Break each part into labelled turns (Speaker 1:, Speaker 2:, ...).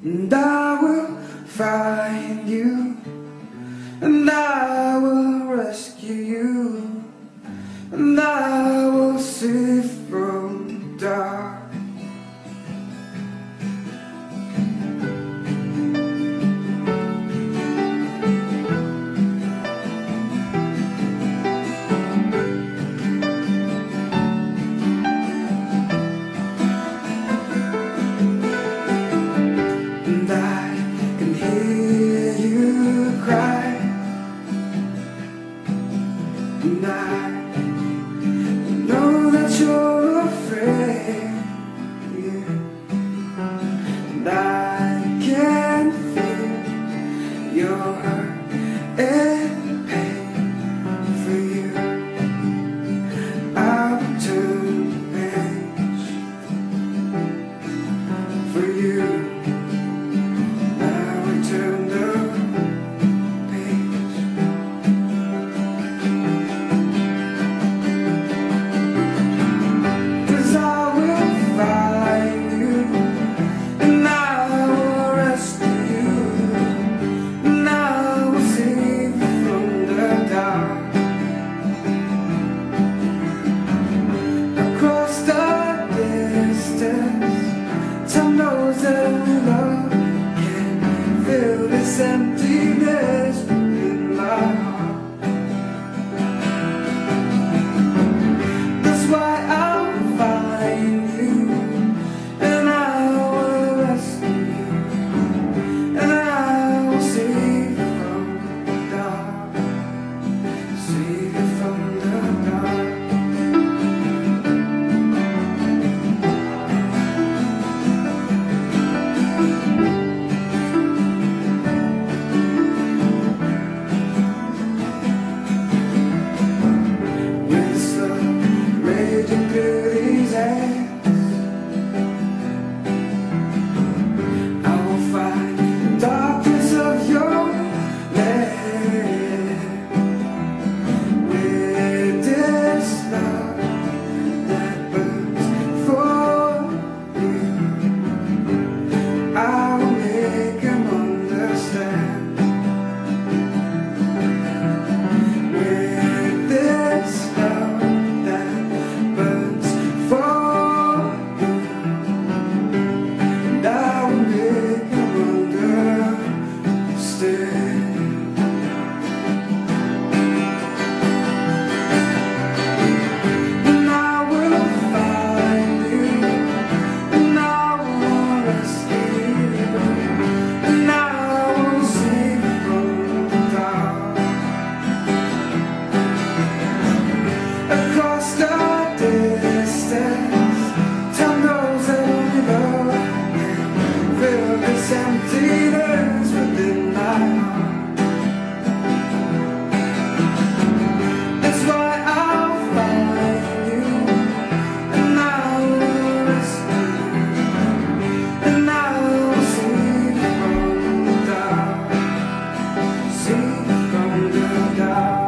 Speaker 1: and I will find you, and I will rescue you, and I will save from dark. And I can hear you cry, and I know that you're afraid, yeah. And I can feel your hurt and pain. For you I will turn the page. For you turn the page. 'Cause I will find you, and I will rescue you, and I will save you from the dark. Across the distance, time knows that only love fill this emptiness within my heart. That's why I'll find you, and I will rescue you, and I will save you from the dark. Save you from the dark. Emptiness within my heart. That's why I'll find you, and I will rescue you, and I will save you from the dark. Save you from the dark.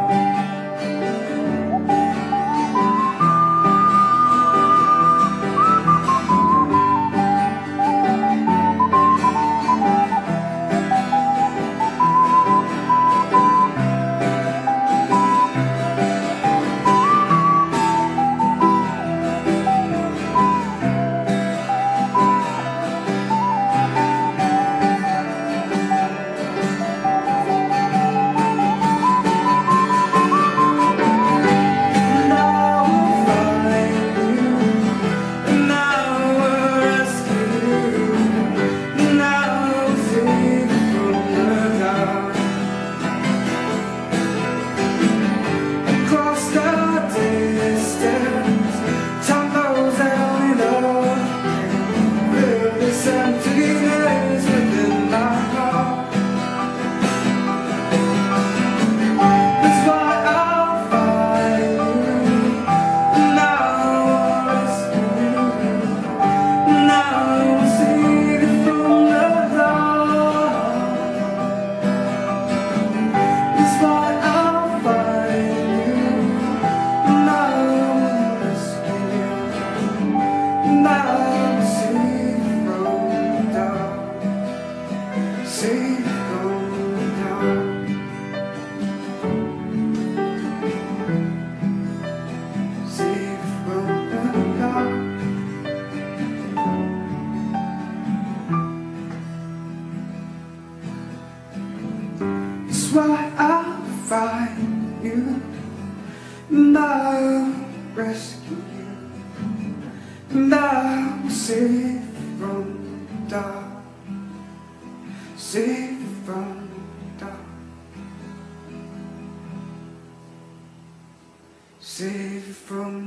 Speaker 1: why I'll find you, and I'll rescue you, and I'll save you from dark, save you from dark, save you from